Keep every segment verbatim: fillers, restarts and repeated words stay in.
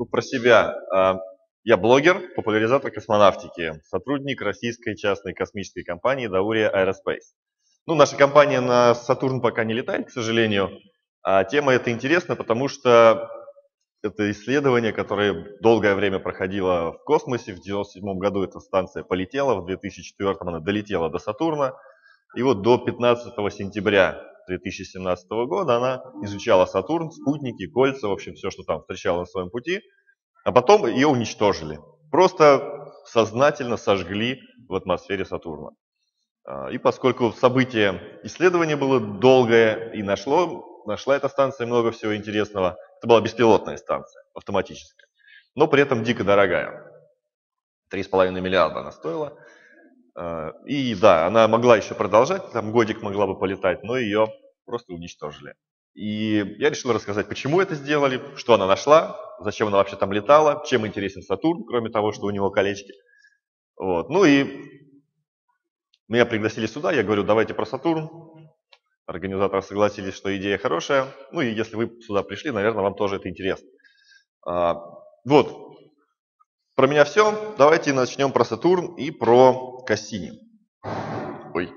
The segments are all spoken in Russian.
про себя. Я блогер, популяризатор космонавтики, сотрудник российской частной космической компании Dauriya Aerospace. Ну, наша компания на Сатурн пока не летает, к сожалению. А тема эта интересна, потому что это исследование, которое долгое время проходило в космосе. В девяносто седьмом году эта станция полетела, в две тысячи четвёртом она долетела до Сатурна. И вот до пятнадцатого сентября две тысячи семнадцатого года она изучала Сатурн, спутники, кольца, в общем, все, что там встречала на своем пути. А потом ее уничтожили. Просто сознательно сожгли в атмосфере Сатурна. И поскольку событие исследования было долгое и нашло, нашла эта станция много всего интересного, это была беспилотная станция, автоматическая, но при этом дико дорогая. три с половиной миллиарда она стоила. И да, она могла еще продолжать, там годик могла бы полетать, но ее просто уничтожили. И я решил рассказать, почему это сделали, что она нашла, зачем она вообще там летала, чем интересен Сатурн, кроме того, что у него колечки. Вот. Ну и меня пригласили сюда, я говорю, давайте про Сатурн. Организаторы согласились, что идея хорошая. Ну и если вы сюда пришли, наверное, вам тоже это интересно. А, вот. Про меня все. Давайте начнем про Сатурн и про Кассини. Ой.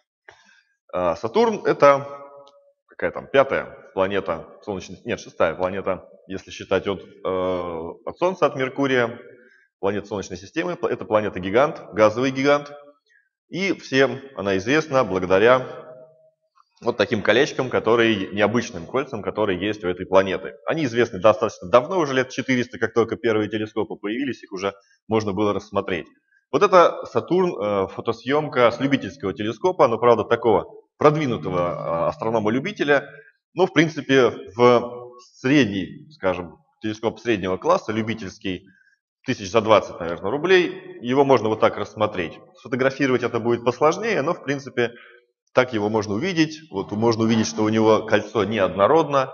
А, Сатурн это какая там пятая планета Солнечной, нет, шестая планета, если считать от, э, от Солнца, от Меркурия, планета Солнечной системы. Это планета-гигант, газовый гигант. И всем она известна благодаря вот таким колечкам, которые, необычным кольцам, которые есть у этой планеты. Они известны достаточно давно, уже лет четыреста, как только первые телескопы появились, их уже можно было рассмотреть. Вот это Сатурн, фотосъемка с любительского телескопа, но, правда, такого продвинутого астронома-любителя. Но, в принципе, в средний, скажем, телескоп среднего класса, любительский, тысяч за двадцать, наверное, рублей, его можно вот так рассмотреть. Сфотографировать это будет посложнее, но, в принципе, так его можно увидеть. Вот можно увидеть, что у него кольцо неоднородно.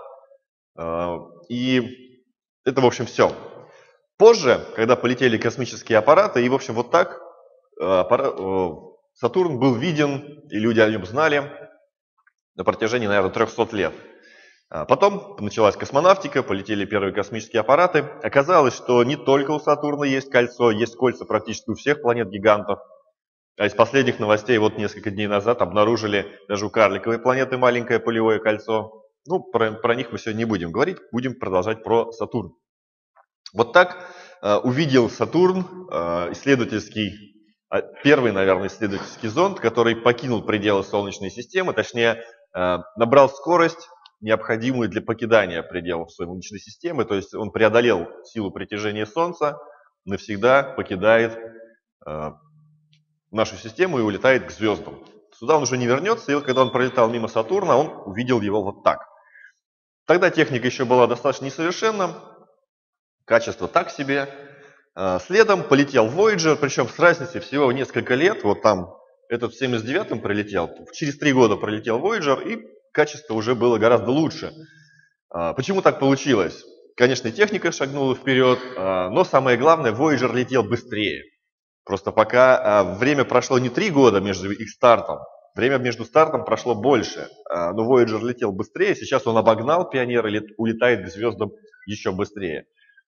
И это, в общем, все. Позже, когда полетели космические аппараты, и, в общем, вот так аппарат, Сатурн был виден, и люди о нем знали на протяжении, наверное, трехсот лет. Потом началась космонавтика, полетели первые космические аппараты. Оказалось, что не только у Сатурна есть кольцо, есть кольца практически у всех планет-гигантов. А из последних новостей, вот несколько дней назад, обнаружили даже у карликовой планеты маленькое полевое кольцо. Ну, про, про них мы сегодня не будем говорить, будем продолжать про Сатурн. Вот так э, увидел Сатурн э, исследовательский, э, первый, наверное, исследовательский зонд, который покинул пределы Солнечной системы, точнее, э, набрал скорость, необходимую для покидания пределов Солнечной системы, то есть он преодолел силу притяжения Солнца, навсегда покидает э, нашу систему и улетает к звездам. Сюда он уже не вернется, и вот когда он пролетал мимо Сатурна, он увидел его вот так. Тогда техника еще была достаточно несовершенна, качество так себе. Следом полетел Voyager, причем с разницей всего в несколько лет. Вот там этот в семьдесят девятом прилетел, через три года пролетел Voyager, и качество уже было гораздо лучше. Почему так получилось? Конечно, техника шагнула вперед, но самое главное, Voyager летел быстрее. Просто пока время прошло не три года между их стартом, время между стартом прошло больше. Но Voyager летел быстрее, сейчас он обогнал Пионер и улетает к звездам еще быстрее.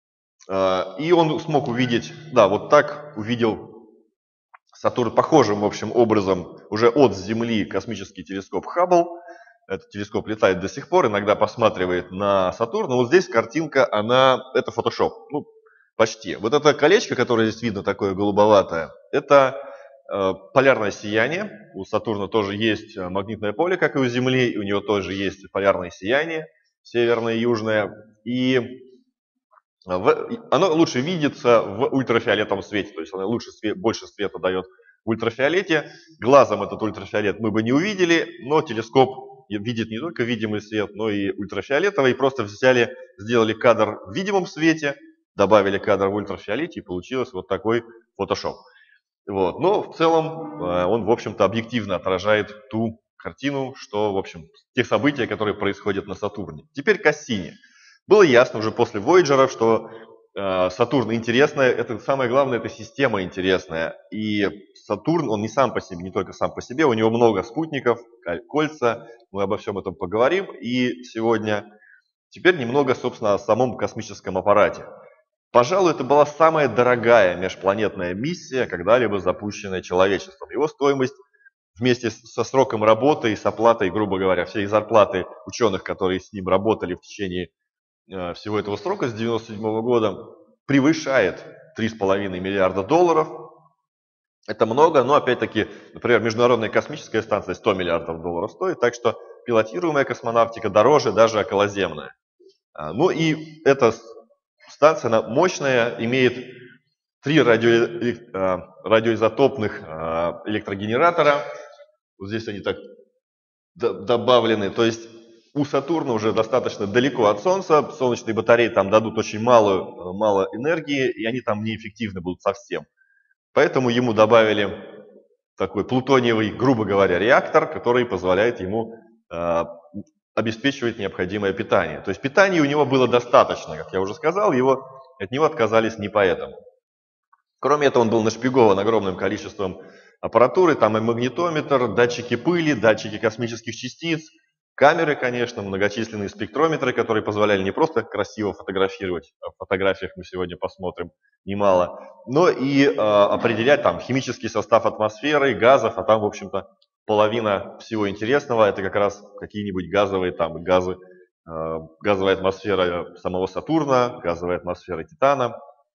И он смог увидеть, да, вот так увидел Сатурн похожим, в общем, образом уже от Земли космический телескоп Хаббл. Этот телескоп летает до сих пор, иногда посматривает на Сатурн. Но вот здесь картинка, она, это фотошоп, ну, почти. Вот это колечко, которое здесь видно, такое голубоватое, это э, полярное сияние. У Сатурна тоже есть магнитное поле, как и у Земли, и у него тоже есть полярное сияние, северное и южное. И оно лучше видится в ультрафиолетовом свете, то есть оно лучше свет, больше света дает в ультрафиолете. Глазом этот ультрафиолет мы бы не увидели, но телескоп видит не только видимый свет, но и ультрафиолетовый. Просто взяли, сделали кадр в видимом свете, добавили кадр в ультрафиолете, и получилось вот такой фотошоп. Вот. Но в целом он, в общем-то, объективно отражает ту картину, что, в общем, те события, которые происходят на Сатурне. Теперь Кассини. Было ясно уже после Voyager, что э, Сатурн интересная, это самое главное, это система интересная. И Сатурн, он не сам по себе, не только сам по себе, у него много спутников, кольца, мы обо всем этом поговорим. И сегодня теперь немного, собственно, о самом космическом аппарате. Пожалуй, это была самая дорогая межпланетная миссия, когда-либо запущенная человечеством. Его стоимость вместе со сроком работы и с оплатой, грубо говоря, всей зарплаты ученых, которые с ним работали в течение э, всего этого срока с девяносто седьмого года, превышает три с половиной миллиарда долларов. Это много, но опять-таки, например, Международная космическая станция сто миллиардов долларов стоит, так что пилотируемая космонавтика дороже даже околоземная. Ну и эта станция, она мощная, имеет три радио, радиоизотопных электрогенератора. Вот здесь они так добавлены. То есть у Сатурна уже достаточно далеко от Солнца. Солнечные батареи там дадут очень мало, мало энергии, и они там неэффективны будут совсем. Поэтому ему добавили такой плутониевый, грубо говоря, реактор, который позволяет ему э, обеспечивать необходимое питание. То есть питания у него было достаточно, как я уже сказал, его, от него отказались не поэтому. Кроме этого, он был нашпигован огромным количеством аппаратуры, там и магнитометр, датчики пыли, датчики космических частиц, камеры, конечно, многочисленные спектрометры, которые позволяли не просто красиво фотографировать, а в фотографиях мы сегодня посмотрим немало, но и э, определять там химический состав атмосферы, газов, а там, в общем-то, половина всего интересного, это как раз какие-нибудь газовые там газы, э, газовая атмосфера самого Сатурна, газовая атмосфера Титана.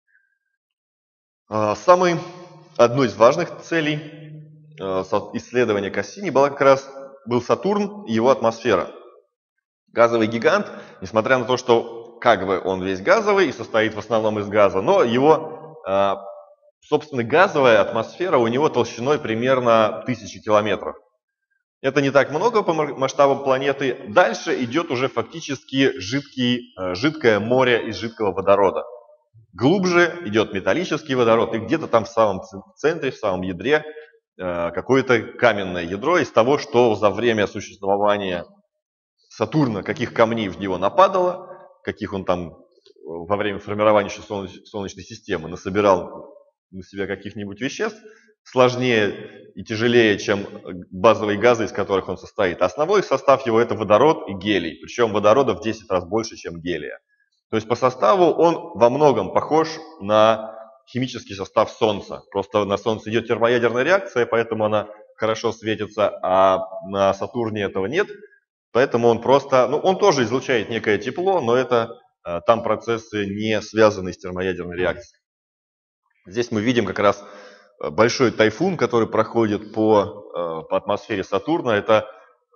Э, самой одной из важных целей э, исследования Кассини была как раз был Сатурн и его атмосфера. Газовый гигант, несмотря на то, что как бы он весь газовый и состоит в основном из газа, но его, э, собственно, газовая атмосфера у него толщиной примерно тысячи километров. Это не так много по масштабам планеты. Дальше идет уже фактически жидкий, э, жидкое море из жидкого водорода. Глубже идет металлический водород, и где-то там в самом центре, в самом ядре какое-то каменное ядро из того, что за время существования Сатурна, каких камней в него нападало, каких он там во время формирования еще Солнечной системы насобирал на себя каких-нибудь веществ, сложнее и тяжелее, чем базовые газы, из которых он состоит. Основной состав его это водород и гелий, причем водорода в десять раз больше, чем гелия. То есть по составу он во многом похож на химический состав Солнца. Просто на Солнце идет термоядерная реакция, поэтому она хорошо светится, а на Сатурне этого нет. Поэтому он просто, ну он тоже излучает некое тепло, но это там процессы не связаны с термоядерной реакцией. Здесь мы видим как раз большой тайфун, который проходит по, по атмосфере Сатурна. Это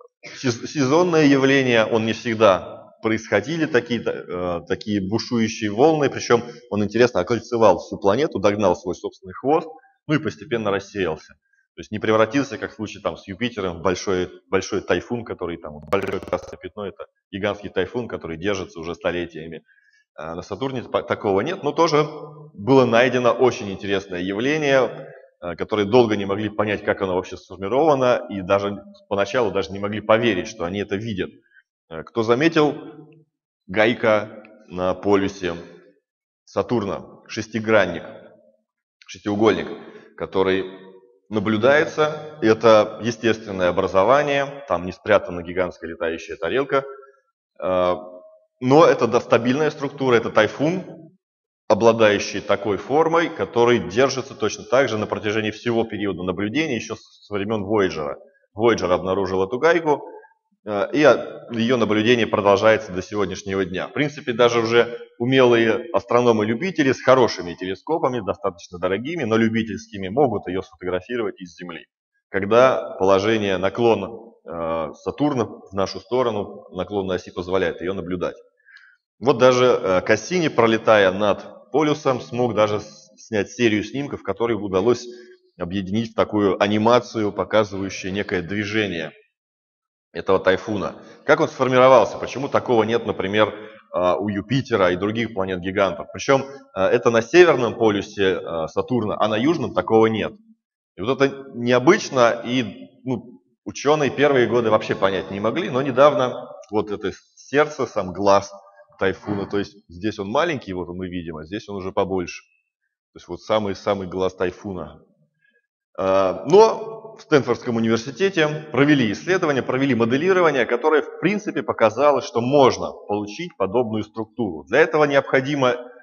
сезонное явление, он не всегда происходили такие, э, такие бушующие волны, причем он, интересно, окольцевал всю планету, догнал свой собственный хвост, ну и постепенно рассеялся. То есть не превратился, как в случае там, с Юпитером, в большой, большой тайфун, который там, большое красное пятно, это гигантский тайфун, который держится уже столетиями. А на Сатурне такого нет, но тоже было найдено очень интересное явление, которые долго не могли понять, как оно вообще сформировано, и даже поначалу даже не могли поверить, что они это видят. Кто заметил, гайка на полюсе Сатурна, шестигранник, шестиугольник, который наблюдается. Это естественное образование, там не спрятана гигантская летающая тарелка, но это стабильная структура, это тайфун, обладающий такой формой, который держится точно так же на протяжении всего периода наблюдения, еще со времен Voyager. Voyager обнаружил эту гайку, и ее наблюдение продолжается до сегодняшнего дня. В принципе, даже уже умелые астрономы-любители с хорошими телескопами, достаточно дорогими, но любительскими, могут ее сфотографировать из Земли. Когда положение наклона Сатурна в нашу сторону, наклон на оси позволяет ее наблюдать. Вот даже Кассини, пролетая над полюсом, смог даже снять серию снимков, которые удалось объединить в такую анимацию, показывающую некое движение этого тайфуна. Как он сформировался? Почему такого нет, например, у Юпитера и других планет-гигантов? Причем это на северном полюсе Сатурна, а на южном такого нет. И вот это необычно, и ну, ученые первые годы вообще понять не могли, но недавно вот это сердце, сам глаз тайфуна, то есть здесь он маленький, вот мы видим, а здесь он уже побольше. То есть вот самый-самый глаз тайфуна. Но в Стэнфордском университете провели исследование, провели моделирование, которое в принципе показало, что можно получить подобную структуру. Для этого необходимо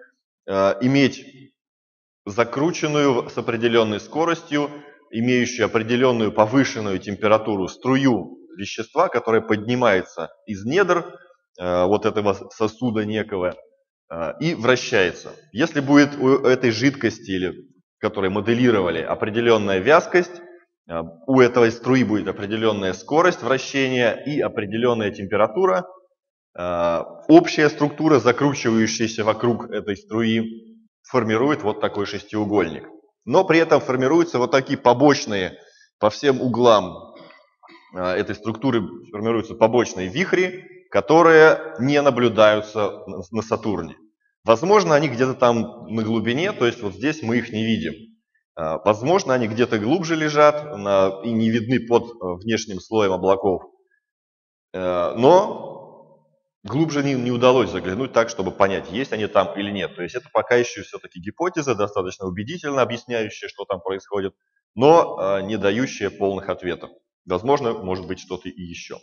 иметь закрученную с определенной скоростью, имеющую определенную повышенную температуру струю вещества, которое поднимается из недр вот этого сосуда некого и вращается. Если будет у этой жидкости, или, которой моделировали, определенная вязкость, у этой струи будет определенная скорость вращения и определенная температура, общая структура, закручивающаяся вокруг этой струи, формирует вот такой шестиугольник. Но при этом формируются вот такие побочные, по всем углам этой структуры формируются побочные вихри, которые не наблюдаются на Сатурне. Возможно, они где-то там на глубине, то есть вот здесь мы их не видим. Возможно, они где-то глубже лежат и не видны под внешним слоем облаков. Но глубже не, не удалось заглянуть так, чтобы понять, есть они там или нет. То есть это пока еще все-таки гипотеза, достаточно убедительно объясняющая, что там происходит, но не дающая полных ответов. Возможно, может быть что-то и еще.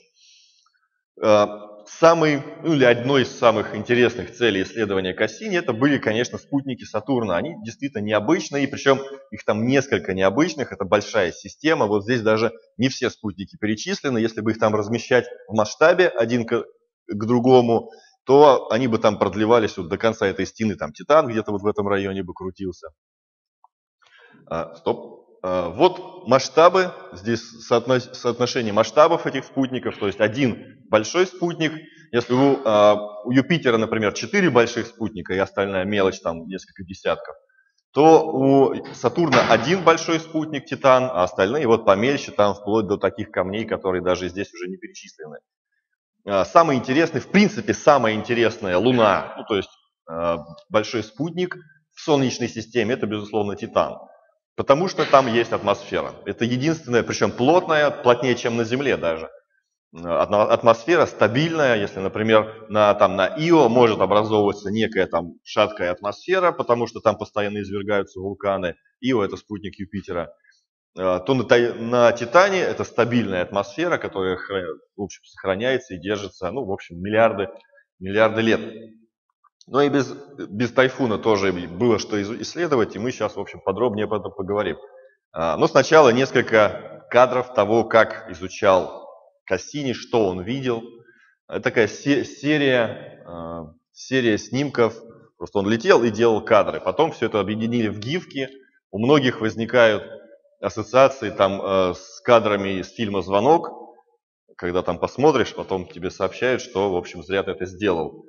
Самый, ну или одной из самых интересных целей исследования Кассини это были, конечно, спутники Сатурна. Они действительно необычные, причем их там несколько необычных, это большая система. Вот здесь даже не все спутники перечислены. Если бы их там размещать в масштабе один к, к другому, то они бы там продлевались вот до конца этой стены. Там Титан где-то вот в этом районе бы крутился. А, стоп. Вот масштабы, здесь соотношение масштабов этих спутников, то есть один большой спутник, если у, у Юпитера, например, четыре больших спутника и остальная мелочь, там несколько десятков, то у Сатурна один большой спутник, Титан, а остальные вот помельче, там вплоть до таких камней, которые даже здесь уже не перечислены. Самый интересный, в принципе, самая интересная Луна, ну, то есть большой спутник в Солнечной системе, это, безусловно, Титан. Потому что там есть атмосфера. Это единственная, причем плотная, плотнее, чем на Земле даже. Атмосфера стабильная. Если, например, на, там, на Ио может образовываться некая там шаткая атмосфера, потому что там постоянно извергаются вулканы. Ио – это спутник Юпитера. То на, на Титане это стабильная атмосфера, которая в общем, сохраняется и держится, ну, в общем, миллиарды, миллиарды лет. Но и без, без Тайфуна тоже было что исследовать, и мы сейчас, в общем, подробнее об этом поговорим. Но сначала несколько кадров того, как изучал Кассини, что он видел. Это такая серия, серия снимков, просто он летел и делал кадры. Потом все это объединили в гифки. У многих возникают ассоциации там с кадрами из фильма «Звонок», когда там посмотришь, потом тебе сообщают, что, в общем, зря ты это сделал.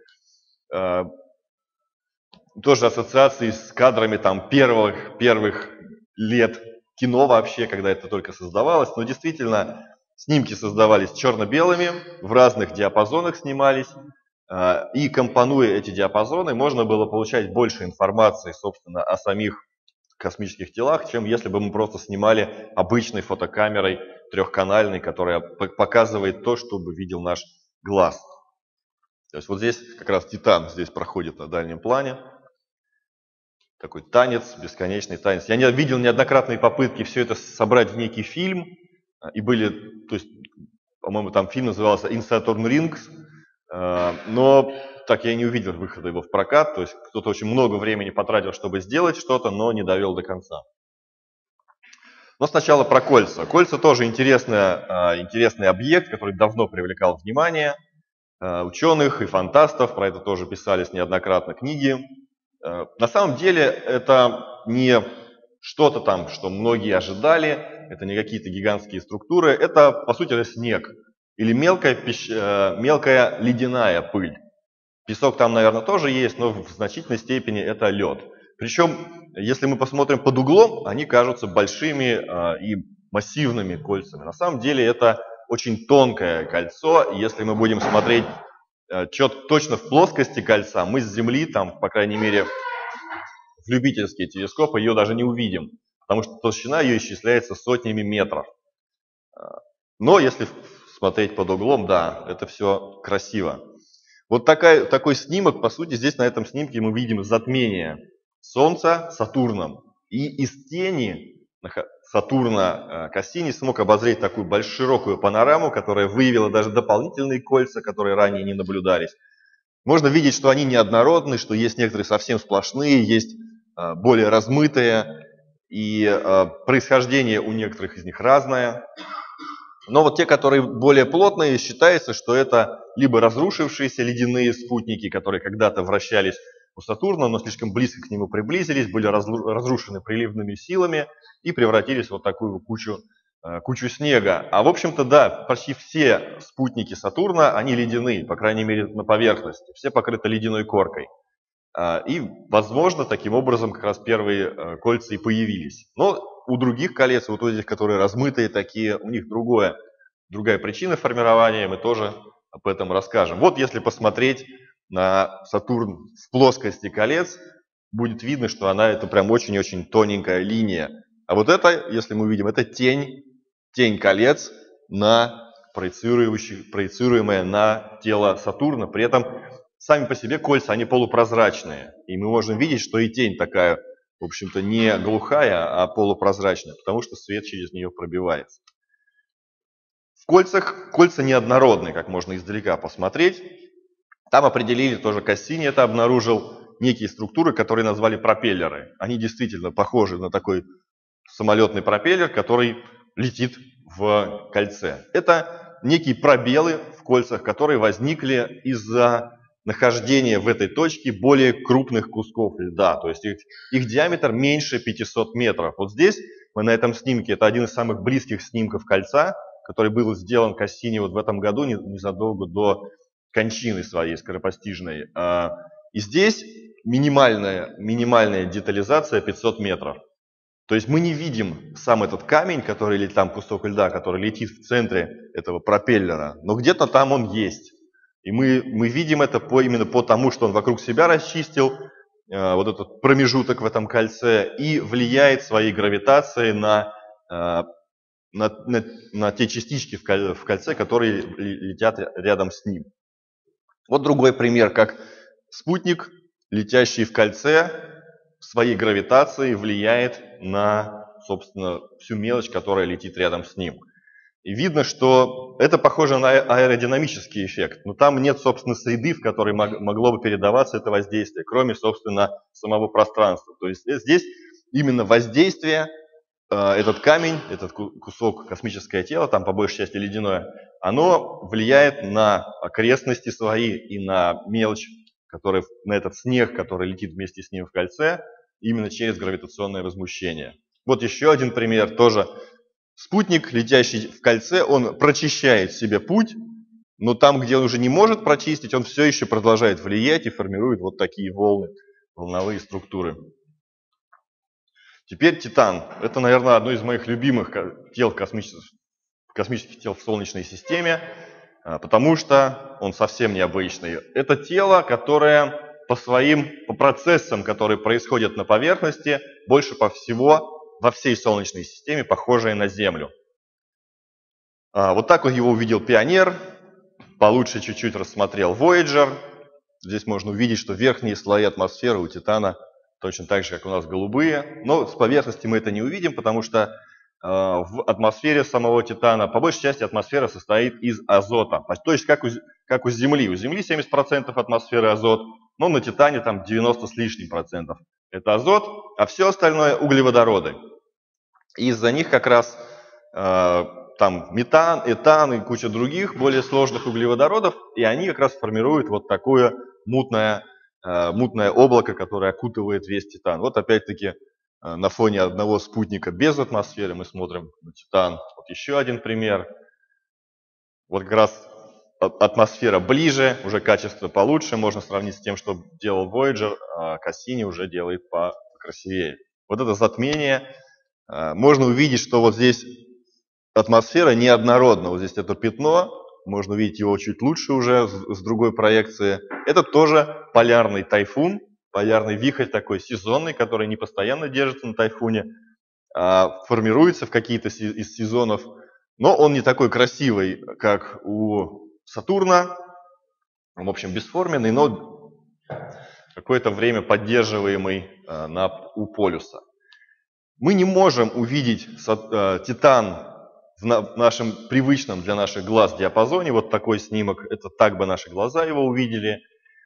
Тоже ассоциации с кадрами там первых, первых лет кино вообще, когда это только создавалось. Но действительно, снимки создавались черно-белыми, в разных диапазонах снимались. И компонуя эти диапазоны, можно было получать больше информации, собственно, о самих космических телах, чем если бы мы просто снимали обычной фотокамерой трехканальной, которая показывает то, что бы видел наш глаз. То есть вот здесь как раз Титан здесь проходит на дальнем плане. Такой танец, бесконечный танец. Я не видел неоднократные попытки все это собрать в некий фильм. И были, то есть, по-моему, там фильм назывался In Saturn Rings. Но так я и не увидел выхода его в прокат. То есть кто-то очень много времени потратил, чтобы сделать что-то, но не довел до конца. Но сначала про кольца. Кольца тоже интересный, интересный объект, который давно привлекал внимание ученых и фантастов. Про это тоже писались неоднократно книги. На самом деле это не что-то там, что многие ожидали, это не какие-то гигантские структуры, это по сути это снег или мелкая, пищ... мелкая ледяная пыль. Песок там, наверное, тоже есть, но в значительной степени это лед. Причем, если мы посмотрим под углом, они кажутся большими и массивными кольцами. На самом деле это очень тонкое кольцо, и если мы будем смотреть Чет, точно в плоскости кольца, мы с Земли, там, по крайней мере, в любительские телескопы ее даже не увидим, потому что толщина ее исчисляется сотнями метров. Но если смотреть под углом, да, это все красиво. Вот такая, такой снимок, по сути, здесь на этом снимке мы видим затмение Солнца Сатурном. И из тени Сатурна Кассини смог обозреть такую большую широкую панораму, которая выявила даже дополнительные кольца, которые ранее не наблюдались. Можно видеть, что они неоднородны, что есть некоторые совсем сплошные, есть более размытые, и происхождение у некоторых из них разное. Но вот те, которые более плотные, считается, что это либо разрушившиеся ледяные спутники, которые когда-то вращались у Сатурна, но слишком близко к нему приблизились, были разрушены приливными силами и превратились в вот такую кучу, кучу снега. А в общем-то, да, почти все спутники Сатурна, они ледяные, по крайней мере на поверхности, все покрыты ледяной коркой. И, возможно, таким образом как раз первые кольца и появились. Но у других колец, вот у этих, которые размытые такие, у них другое, другая причина формирования, мы тоже об этом расскажем. Вот если посмотреть на Сатурн в плоскости колец, будет видно, что она это прям очень-очень тоненькая линия. А вот это, если мы увидим, это тень, тень колец, на проецируемая на тело Сатурна. При этом сами по себе кольца, они полупрозрачные. И мы можем видеть, что и тень такая, в общем-то, не глухая, а полупрозрачная, потому что свет через нее пробивается. В кольцах кольца неоднородные, как можно издалека посмотреть. Там определили, тоже Кассини это обнаружил, некие структуры, которые назвали пропеллеры. Они действительно похожи на такой самолетный пропеллер, который летит в кольце. Это некие пробелы в кольцах, которые возникли из-за нахождения в этой точке более крупных кусков льда. То есть их, их диаметр меньше пятисот метров. Вот здесь мы на этом снимке, это один из самых близких снимков кольца, который был сделан Кассини вот в этом году, незадолго до кончины своей скоропостижной. И здесь минимальная, минимальная детализация пятьсот метров. То есть мы не видим сам этот камень, который, или там кусок льда, который летит в центре этого пропеллера, но где-то там он есть. И мы, мы видим это по, именно по тому, что он вокруг себя расчистил э, вот этот промежуток в этом кольце и влияет своей гравитацией на, э, на, на, на те частички в, коль, в кольце, которые летят рядом с ним. Вот другой пример, как спутник, летящий в кольце, своей гравитацией влияет на, собственно, всю мелочь, которая летит рядом с ним. И видно, что это похоже на аэродинамический эффект, но там нет, собственно, среды, в которой могло бы передаваться это воздействие, кроме, собственно, самого пространства. То есть здесь именно воздействие, этот камень, этот кусок космическое тело, там по большей части ледяное, оно влияет на окрестности свои и на мелочь, которая, на этот снег, который летит вместе с ним в кольце, именно через гравитационное возмущение. Вот еще один пример, тоже спутник, летящий в кольце, он прочищает себе путь, но там, где он уже не может прочистить, он все еще продолжает влиять и формирует вот такие волны, волновые структуры. Теперь Титан. Это, наверное, одно из моих любимых тел космических, космических тел в Солнечной системе, потому что он совсем необычный. Это тело, которое по своим, по процессам, которые происходят на поверхности, больше по всего во всей Солнечной системе похожее на Землю. Вот так его увидел Пионер, получше чуть-чуть рассмотрел Voyager. Здесь можно увидеть, что верхние слои атмосферы у Титана точно так же, как у нас голубые. Но с поверхности мы это не увидим, потому что в атмосфере самого Титана, по большей части атмосфера состоит из азота. То есть как у, как у Земли. У Земли семьдесят процентов атмосферы азот, но на Титане там девяносто с лишним процентов. Это азот, а все остальное углеводороды. И из-за них как раз э, там метан, этан и куча других более сложных углеводородов, и они как раз формируют вот такое мутное, э, мутное облако, которое окутывает весь Титан. Вот опять-таки э, на фоне одного спутника без атмосферы мы смотрим на Титан. Вот еще один пример. Вот как раз атмосфера ближе, уже качество получше, можно сравнить с тем, что делал Voyager, а Кассини уже делает покрасивее. Вот это затмение. Можно увидеть, что вот здесь атмосфера неоднородна. Вот здесь это пятно, можно увидеть его чуть лучше уже с другой проекции. Это тоже полярный тайфун, полярный вихрь такой сезонный, который не постоянно держится на тайфуне, а формируется в какие-то из сезонов. Но он не такой красивый, как у Сатурна, в общем, бесформенный, но какое-то время поддерживаемый э, на, у полюса. Мы не можем увидеть э, Титан в, на, в нашем привычном для наших глаз диапазоне. Вот такой снимок, это так бы наши глаза его увидели.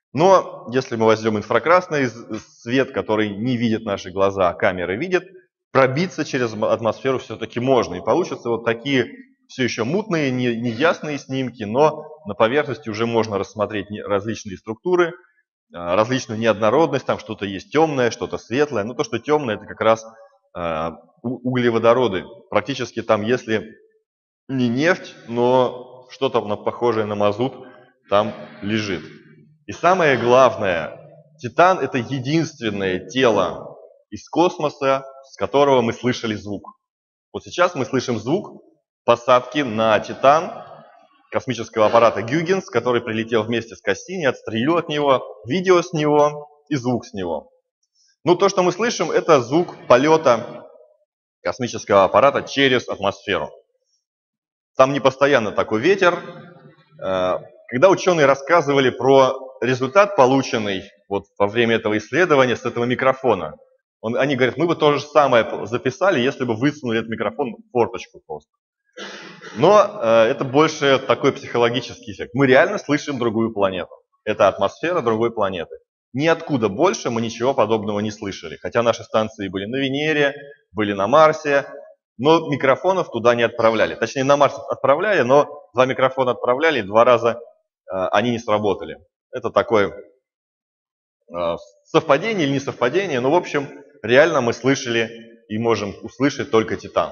Но если мы возьмем инфракрасный свет, который не видят наши глаза, а камеры видят, пробиться через атмосферу все-таки можно. И получатся вот такие все еще мутные, неясные снимки, но на поверхности уже можно рассмотреть различные структуры, различную неоднородность, там что-то есть темное, что-то светлое. Но то, что темное, это как раз углеводороды. Практически там, если не нефть, но что-то похожее на мазут там лежит. И самое главное, Титан – это единственное тело из космоса, с которого мы слышали звук. Вот сейчас мы слышим звук посадки на Титан космического аппарата Гюйгенс, который прилетел вместе с Кассини, отстрелил от него, видео с него и звук с него. Ну, то, что мы слышим, это звук полета космического аппарата через атмосферу. Там не постоянно такой ветер. Когда ученые рассказывали про результат, полученный вот во время этого исследования с этого микрофона, он, они говорят, мы бы то же самое записали, если бы высунули этот микрофон в форточку просто. Но э, это больше такой психологический эффект. Мы реально слышим другую планету. Это атмосфера другой планеты. Ниоткуда больше мы ничего подобного не слышали. Хотя наши станции были на Венере, были на Марсе, но микрофонов туда не отправляли. Точнее, на Марс отправляли, но два микрофона отправляли, и два раза э, они не сработали. Это такое э, совпадение или не совпадение, но в общем, реально мы слышали и можем услышать только Титан.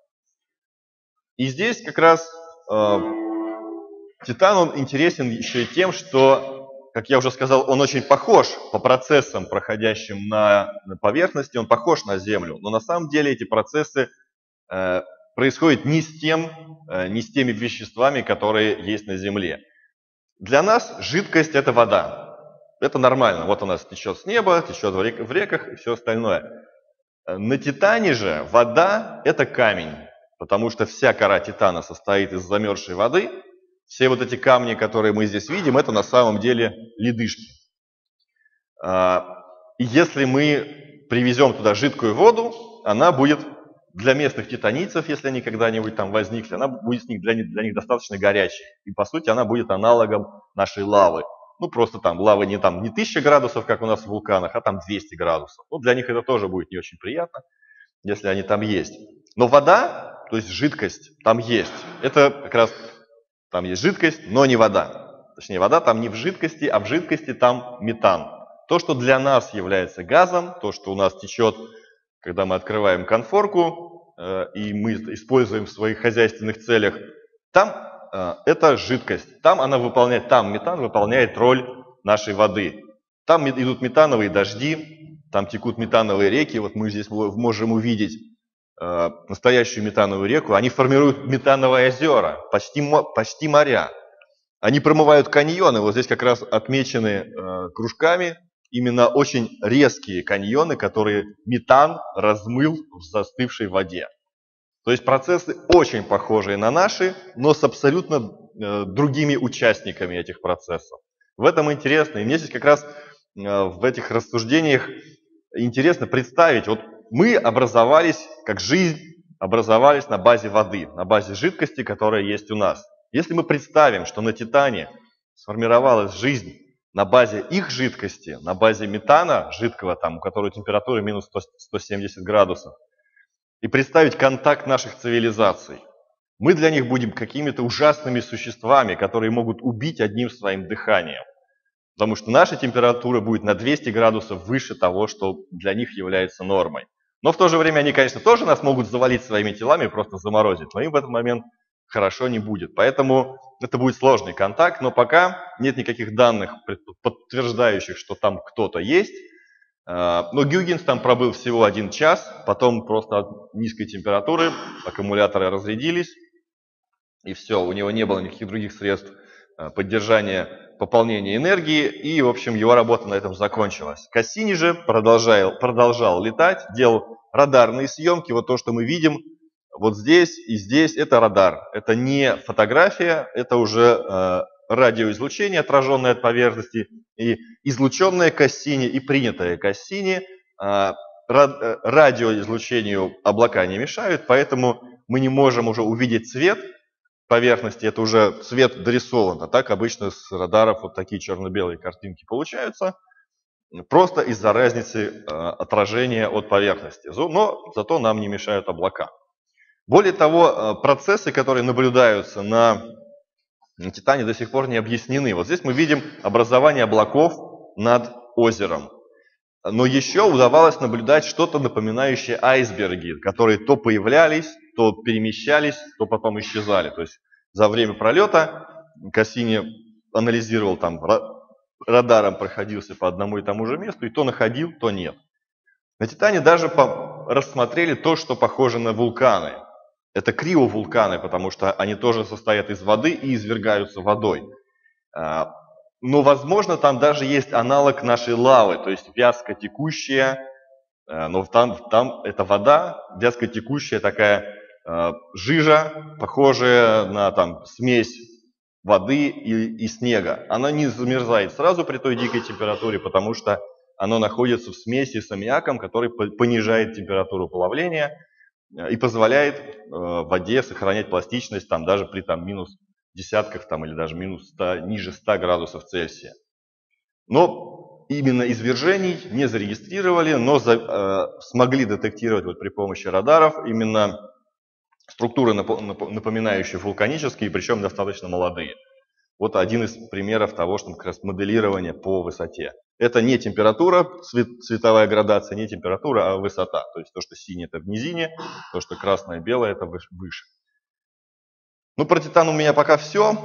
И здесь как раз э, Титан, он интересен еще и тем, что, как я уже сказал, он очень похож по процессам, проходящим на, на поверхности, он похож на Землю, но на самом деле эти процессы э, происходят не с тем, э, не с теми веществами, которые есть на Земле. Для нас жидкость – это вода. Это нормально. Вот у нас течет с неба, течет в, рек, в реках и все остальное. На Титане же вода – это камень. Потому что вся кора Титана состоит из замерзшей воды. Все вот эти камни, которые мы здесь видим, это на самом деле ледышки. И если мы привезем туда жидкую воду, она будет для местных титанийцев, если они когда-нибудь там возникли, она будет для них, для них достаточно горячей. И по сути она будет аналогом нашей лавы. Ну просто там лава не, там, не тысяча градусов, как у нас в вулканах, а там двести градусов. Ну для них это тоже будет не очень приятно, если они там есть. Но вода, то есть жидкость, там есть. Это как раз, там есть жидкость, но не вода. Точнее, вода там не в жидкости, а в жидкости там метан. То, что для нас является газом, то, что у нас течет, когда мы открываем конфорку, э, и мы используем в своих хозяйственных целях, там э, это жидкость. Там она выполняет, там метан выполняет роль нашей воды. Там идут метановые дожди, там текут метановые реки. Вот мы здесь можем увидеть настоящую метановую реку, они формируют метановые озера, почти, почти моря. Они промывают каньоны, вот здесь как раз отмечены э, кружками именно очень резкие каньоны, которые метан размыл в застывшей воде. То есть процессы очень похожие на наши, но с абсолютно э, другими участниками этих процессов. В этом интересно, и мне здесь как раз э, в этих рассуждениях интересно представить, вот мы образовались, как жизнь, образовались на базе воды, на базе жидкости, которая есть у нас. Если мы представим, что на Титане сформировалась жизнь на базе их жидкости, на базе метана жидкого, там, у которого температура минус сто семьдесят градусов, и представить контакт наших цивилизаций, мы для них будем какими-то ужасными существами, которые могут убить одним своим дыханием. Потому что наша температура будет на двести градусов выше того, что для них является нормой. Но в то же время они, конечно, тоже нас могут завалить своими телами и просто заморозить. Но им в этот момент хорошо не будет. Поэтому это будет сложный контакт. Но пока нет никаких данных, подтверждающих, что там кто-то есть. Но Гюйгенс там пробыл всего один час. Потом просто от низкой температуры аккумуляторы разрядились. И все, у него не было никаких других средств поддержания пополнения энергии, и, в общем, его работа на этом закончилась. Кассини же продолжал, продолжал летать, делал радарные съемки. Вот то, что мы видим вот здесь и здесь, это радар. Это не фотография, это уже э, радиоизлучение, отраженное от поверхности, и излученное Кассини, и принятое Кассини. Э, рад, радиоизлучению облака не мешают, поэтому мы не можем уже увидеть цвет поверхности, это уже цвет дорисован. А так обычно с радаров вот такие черно-белые картинки получаются. Просто из-за разницы отражения от поверхности. Но зато нам не мешают облака. Более того, процессы, которые наблюдаются на Титане, до сих пор не объяснены. Вот здесь мы видим образование облаков над озером. Но еще удавалось наблюдать что-то напоминающее айсберги, которые то появлялись, то перемещались, то потом исчезали. То есть за время пролета Кассини анализировал, там радаром проходился по одному и тому же месту, и то находил, то нет. На Титане даже рассмотрели то, что похоже на вулканы. Это криовулканы, потому что они тоже состоят из воды и извергаются водой. Но, возможно, там даже есть аналог нашей лавы, то есть вязко текущая, но там, там это вода, вязко текущая такая жижа, похожая на там, смесь воды и, и снега. Она не замерзает сразу при той дикой температуре, потому что оно находится в смеси с аммиаком, который понижает температуру плавления и позволяет э, воде сохранять пластичность там, даже при там, минус десятках там, или даже минус ста, ниже ста градусов Цельсия. Но именно извержений не зарегистрировали, но за, э, смогли детектировать вот, при помощи радаров именно структуры, напоминающие вулканические, причем достаточно молодые. Вот один из примеров того, что как раз моделирование по высоте. Это не температура, цветовая градация, не температура, а высота. То есть то, что синее, это в низине, то, что красное, белое, это выше. Ну, про Титан у меня пока все.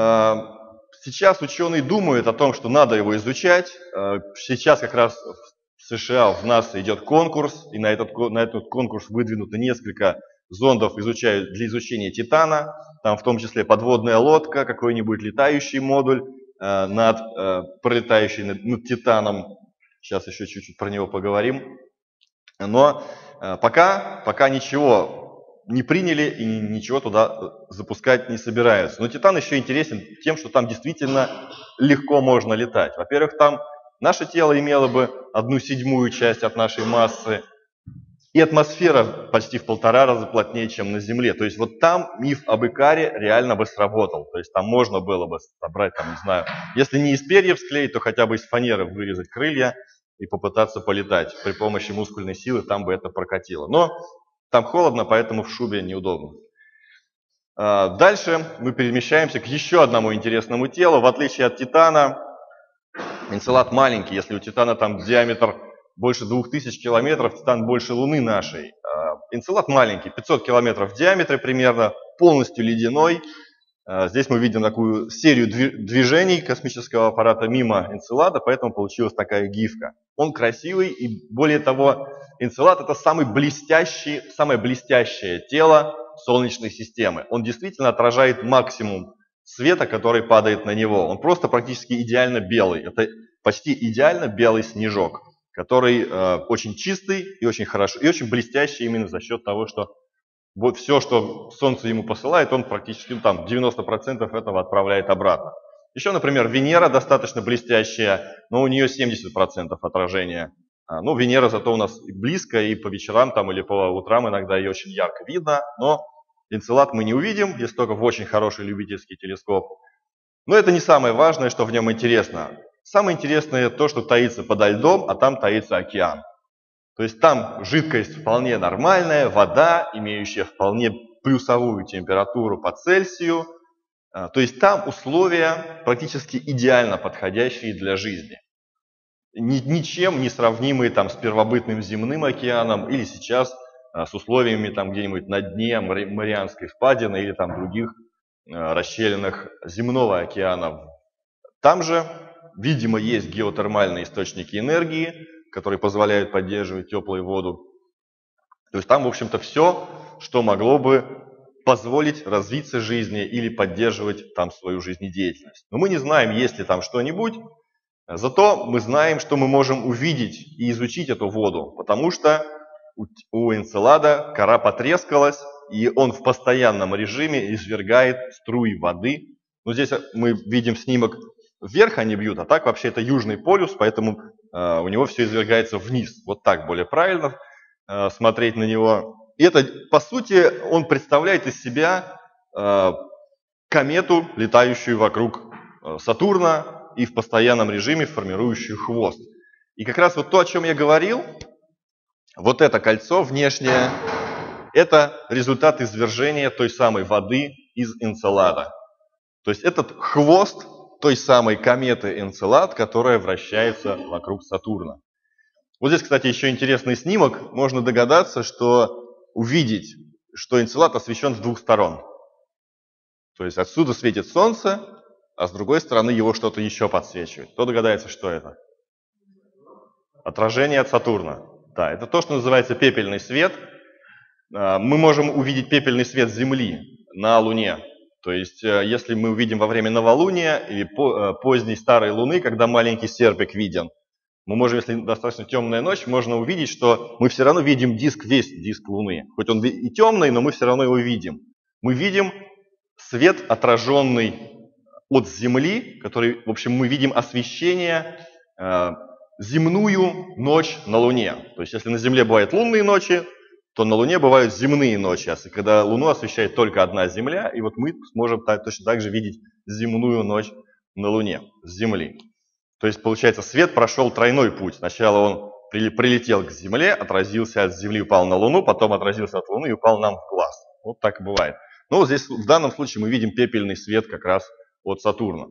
Сейчас ученые думают о том, что надо его изучать. Сейчас как раз в США, в НАСА идет конкурс, и на этот, на этот конкурс выдвинуто несколько зондов изучают для изучения Титана. Там в том числе подводная лодка, какой-нибудь летающий модуль, э, над, э, пролетающий над, над Титаном. Сейчас еще чуть-чуть про него поговорим. Но э, пока, пока ничего не приняли и ничего туда запускать не собираются. Но Титан еще интересен тем, что там действительно легко можно летать. Во-первых, там наше тело имело бы одну седьмую часть от нашей массы, и атмосфера почти в полтора раза плотнее, чем на Земле. То есть вот там миф об Икаре реально бы сработал. То есть там можно было бы собрать, там, не знаю, если не из перьев склеить, то хотя бы из фанеры вырезать крылья и попытаться полетать. При помощи мускульной силы там бы это прокатило. Но там холодно, поэтому в шубе неудобно. Дальше мы перемещаемся к еще одному интересному телу. В отличие от Титана, Энцелад маленький. Если у Титана там диаметр больше двух тысяч километров, Титан больше Луны нашей. Энцелад маленький, пятьсот километров в диаметре примерно, полностью ледяной. Здесь мы видим такую серию движений космического аппарата мимо Энцелада, поэтому получилась такая гифка. Он красивый, и более того, Энцелад — это самый блестящий, самое блестящее тело Солнечной системы. Он действительно отражает максимум света, который падает на него. Он просто практически идеально белый. Это почти идеально белый снежок, который э, очень чистый и очень хорошо, и очень блестящий именно за счет того, что вот все, что Солнце ему посылает, он практически ну, там девяносто процентов этого отправляет обратно. Еще, например, Венера достаточно блестящая, но у нее семьдесят процентов отражения. А, ну, Венера зато у нас близко, и по вечерам там, или по утрам иногда ее очень ярко видно, но Энцелад мы не увидим, если только в очень хороший любительский телескоп. Но это не самое важное, что в нем интересно. Самое интересное то, что таится подо льдом, а там таится океан. То есть там жидкость вполне нормальная, вода, имеющая вполне плюсовую температуру по Цельсию. То есть там условия практически идеально подходящие для жизни. Ничем не сравнимые там, с первобытным земным океаном или сейчас с условиями там где-нибудь на дне Марианской впадины или там других расщелинах земного океана. Там же, видимо, есть геотермальные источники энергии, которые позволяют поддерживать теплую воду. То есть там, в общем-то, все, что могло бы позволить развиться жизни или поддерживать там свою жизнедеятельность. Но мы не знаем, есть ли там что-нибудь, зато мы знаем, что мы можем увидеть и изучить эту воду, потому что у Энцелада кора потрескалась, и он в постоянном режиме извергает струи воды. Но здесь мы видим снимок вверх, они бьют, а так вообще это южный полюс, поэтому э, у него все извергается вниз. Вот так более правильно э, смотреть на него. И это, по сути, он представляет из себя э, комету, летающую вокруг Сатурна и в постоянном режиме формирующую хвост. И как раз вот то, о чем я говорил, вот это кольцо внешнее, это результат извержения той самой воды из Энцелада. То есть этот хвост той самой кометы Энцелад, которая вращается вокруг Сатурна. Вот здесь, кстати, еще интересный снимок. Можно догадаться, что увидеть, что Энцелад освещен с двух сторон. То есть отсюда светит Солнце, а с другой стороны его что-то еще подсвечивает. Кто догадается, что это? Отражение от Сатурна. Да, это то, что называется пепельный свет. Мы можем увидеть пепельный свет Земли на Луне. То есть, если мы увидим во время новолуния или поздней старой Луны, когда маленький серпик виден, мы можем, если достаточно темная ночь, можно увидеть, что мы все равно видим диск, весь диск Луны. Хоть он и темный, но мы все равно его видим. Мы видим свет, отраженный от Земли, который, в общем, мы видим освещение, э, земную ночь на Луне. То есть, если на Земле бывают лунные ночи, то на Луне бывают земные ночи, когда Луну освещает только одна Земля, и вот мы сможем так, точно так же видеть земную ночь на Луне, с Земли. То есть, получается, свет прошел тройной путь. Сначала он прилетел к Земле, отразился от Земли, упал на Луну, потом отразился от Луны и упал нам в глаз. Вот так и бывает. Но вот здесь в данном случае мы видим пепельный свет как раз от Сатурна.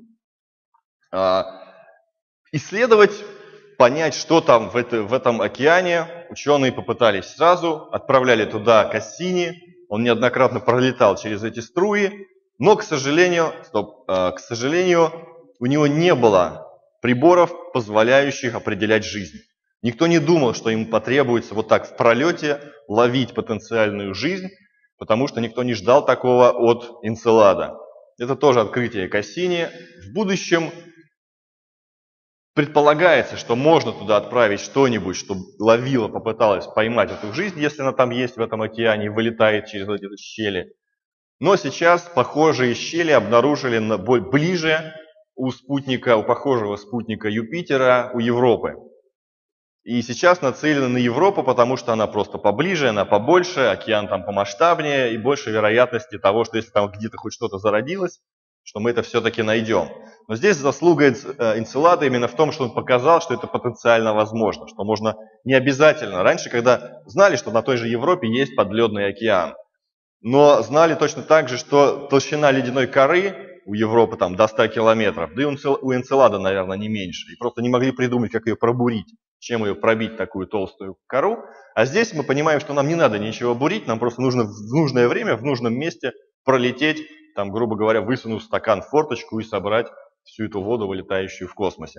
Исследовать, понять, что там в, это, в этом океане, ученые попытались сразу, отправляли туда Кассини, он неоднократно пролетал через эти струи, но, к сожалению, стоп, к сожалению, у него не было приборов, позволяющих определять жизнь. Никто не думал, что им потребуется вот так в пролете ловить потенциальную жизнь, потому что никто не ждал такого от Энцелада. Это тоже открытие Кассини. В будущем предполагается, что можно туда отправить что-нибудь, чтобы ловило, попыталось поймать эту жизнь, если она там есть в этом океане и вылетает через эти щели. Но сейчас похожие щели обнаружили ближе у спутника, у похожего спутника Юпитера, у Европы. И сейчас нацелены на Европу, потому что она просто поближе, она побольше, океан там помасштабнее и больше вероятности того, что если там где-то хоть что-то зародилось, что мы это все-таки найдем. Но здесь заслуга Энцелада именно в том, что он показал, что это потенциально возможно, что можно не обязательно. Раньше, когда знали, что на той же Европе есть подледный океан, но знали точно так же, что толщина ледяной коры у Европы там до ста километров, да и у Энцелада, наверное, не меньше. И просто не могли придумать, как ее пробурить, чем ее пробить, такую толстую кору. А здесь мы понимаем, что нам не надо ничего бурить, нам просто нужно в нужное время, в нужном месте пролететь, там, грубо говоря, высунув стакан в форточку и собрать всю эту воду, вылетающую в космосе.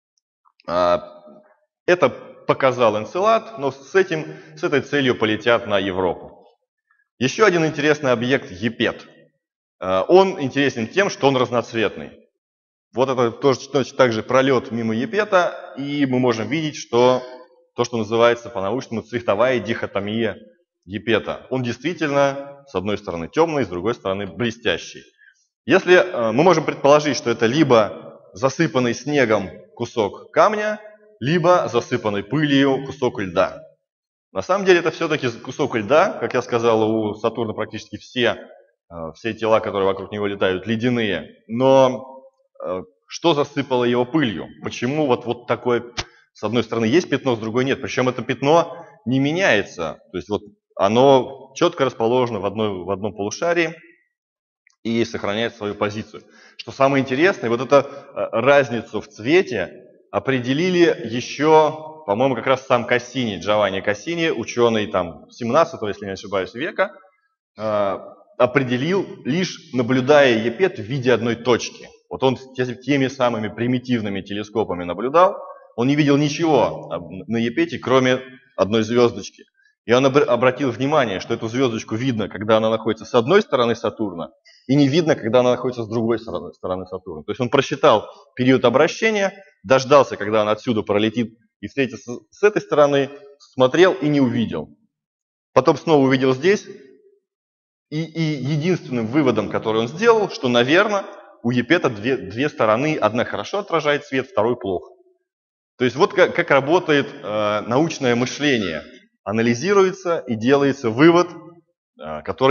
Это показал Энцелад, но с, этим, с этой целью полетят на Европу. Еще один интересный объект – Епет. Он интересен тем, что он разноцветный. Вот это тоже точно так же пролет мимо Епета, и мы можем видеть, что то, что называется по-научному цветовая дихотомия Епета. Он действительно, с одной стороны, темный, с другой стороны, блестящий. Если мы можем предположить, что это либо засыпанный снегом кусок камня, либо засыпанный пылью кусок льда. На самом деле это все-таки кусок льда, как я сказал, у Сатурна практически все, все тела, которые вокруг него летают, ледяные. Но что засыпало его пылью? Почему вот, вот такое, с одной стороны есть пятно, с другой нет? Причем это пятно не меняется. То есть вот оно четко расположено в, одной, в одном полушарии и сохраняет свою позицию. Что самое интересное, вот эту разницу в цвете определили еще, по-моему, как раз сам Кассини, Джованни Кассини, ученый там семнадцатого, если не ошибаюсь, века, определил, лишь наблюдая Епет в виде одной точки. Вот он теми самыми примитивными телескопами наблюдал, он не видел ничего на Епете, кроме одной звездочки. И он обратил внимание, что эту звездочку видно, когда она находится с одной стороны Сатурна, и не видно, когда она находится с другой стороны Сатурна. То есть он просчитал период обращения, дождался, когда она отсюда пролетит, и встретился с этой стороны, смотрел и не увидел. Потом снова увидел здесь, и, и единственным выводом, который он сделал, что, наверное, у Епета две, две стороны, одна хорошо отражает свет, второй плохо. То есть вот как, как работает э, научное мышление. Анализируется и делается вывод, э, который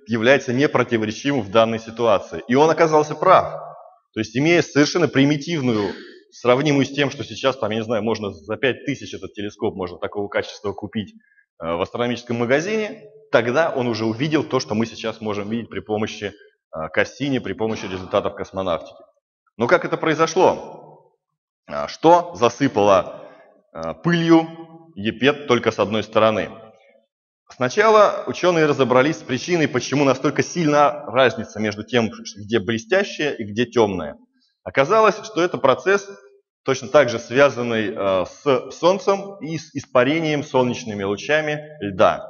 является непротиворечивым в данной ситуации. И он оказался прав. То есть, имея совершенно примитивную, сравнимую с тем, что сейчас, там, я не знаю, можно за пять тысяч этот телескоп можно такого качества купить э, в астрономическом магазине, тогда он уже увидел то, что мы сейчас можем видеть при помощи э, Кассини, при помощи результатов космонавтики. Но как это произошло? А, что засыпало э, пылью Епет только с одной стороны? Сначала ученые разобрались с причиной, почему настолько сильна разница между тем, где блестящее и где темное. Оказалось, что это процесс, точно так же связанный э, с Солнцем и с испарением солнечными лучами льда.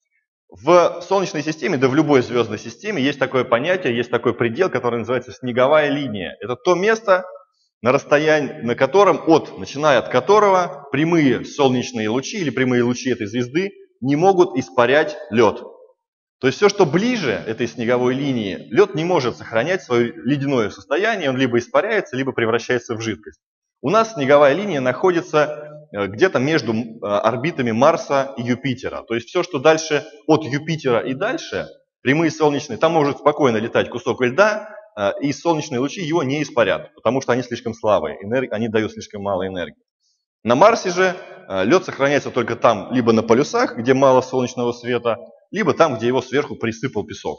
В Солнечной системе, да в любой звездной системе, есть такое понятие, есть такой предел, который называется снеговая линия. Это то место, на расстоянии, на котором, от, начиная от которого прямые солнечные лучи или прямые лучи этой звезды не могут испарять лед. То есть все, что ближе этой снеговой линии, лед не может сохранять свое ледяное состояние, он либо испаряется, либо превращается в жидкость. У нас снеговая линия находится где-то между орбитами Марса и Юпитера. То есть все, что дальше от Юпитера и дальше, прямые солнечные, там может спокойно летать кусок льда, и солнечные лучи его не испарят, потому что они слишком слабые, они дают слишком мало энергии. На Марсе же лед сохраняется только там, либо на полюсах, где мало солнечного света, либо там, где его сверху присыпал песок.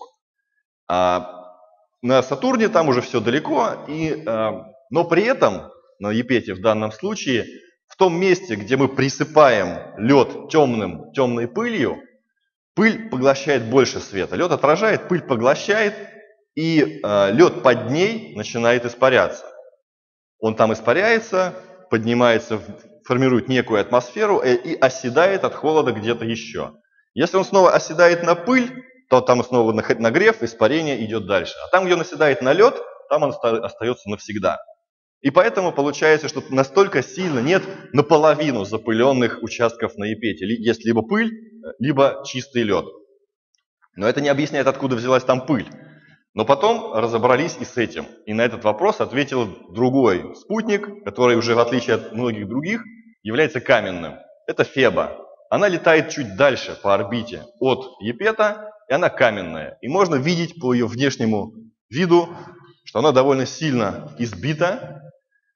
А на Сатурне там уже все далеко, и, но при этом на Епете в данном случае, в том месте, где мы присыпаем лед темным, темной пылью, пыль поглощает больше света. Лед отражает, пыль поглощает, и лед под ней начинает испаряться. Он там испаряется, поднимается, формирует некую атмосферу и оседает от холода где-то еще. Если он снова оседает на пыль, то там снова нагрев, испарение идет дальше. А там, где он оседает на лед, там он остается навсегда. И поэтому получается, что настолько сильно нет наполовину запыленных участков на Епете. Есть либо пыль, либо чистый лед. Но это не объясняет, откуда взялась там пыль. Но потом разобрались и с этим. И на этот вопрос ответил другой спутник, который уже в отличие от многих других является каменным. Это Феба. Она летает чуть дальше по орбите от Епета, и она каменная. И можно видеть по ее внешнему виду, что она довольно сильно избита.